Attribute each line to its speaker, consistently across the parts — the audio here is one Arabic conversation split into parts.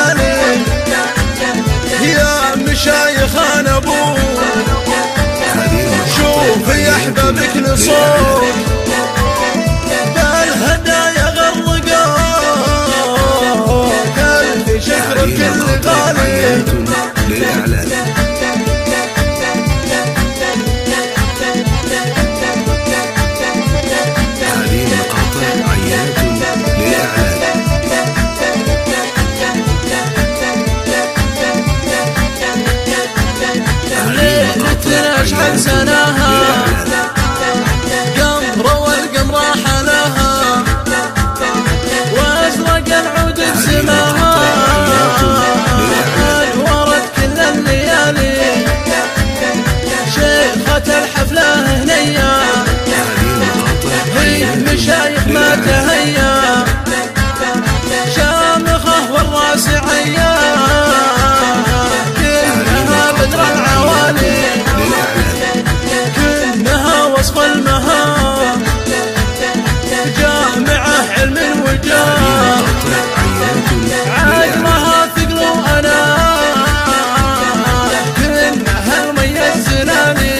Speaker 1: الجلالي يا مشايخ انا ابوك شوف يا احبابك نصوص بالهدايا غرقوك الف شكر كل غالي
Speaker 2: للإعلان. هذه المقاطع عينة للإعلان.
Speaker 1: ليلتنا اشحال سناها قمر والقمر حلاها وازرق العود بسماها انورت كل الليالي شيخة الحفلة هنية هي مشايخ ما تهيا شامخة والراس عيا كلها بدر العوالي كلها وصف المهام جامعة علم وجاه عقلها ثقل وانا كلها المي الزلالي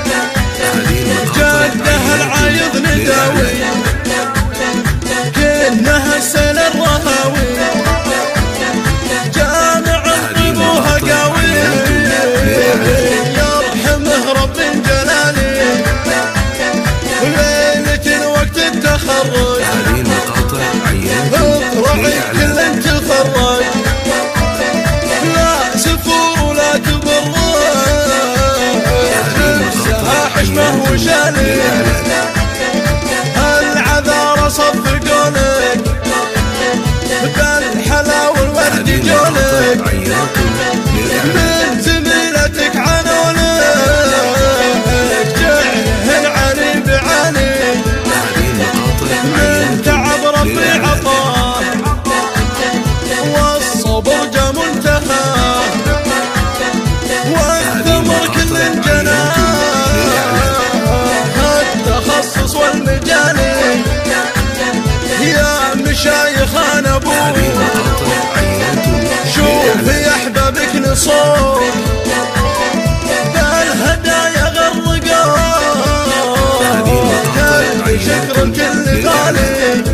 Speaker 1: جدها العايض نداوي كلها السيل الرهاوي جامعة قلبها قاوي يرحمه رب جلالي ليلة وقت التخرج
Speaker 2: هذه المقاطع عينة
Speaker 1: اطرحي كل تخرج لا سفور ولا تبرج نفسها حشمه وشالي العذارى صفقوا لك بالحلا والورد جولك من زميلتك عنوا لك جعل علي بعلي من تعب ربي عطاه والصبر جا منتهى والثمر كل جناه التخصص والمجالي يا مشايخ انا ابوك شوف يا احبابك نصوص بالهدايا غرقوك الف شكر كل غالي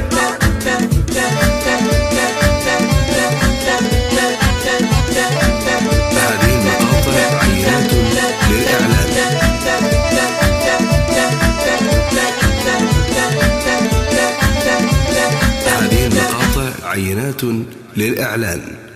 Speaker 2: هذه المقاطع عينة للإعلان. هذه المقاطع عينات للإعلان.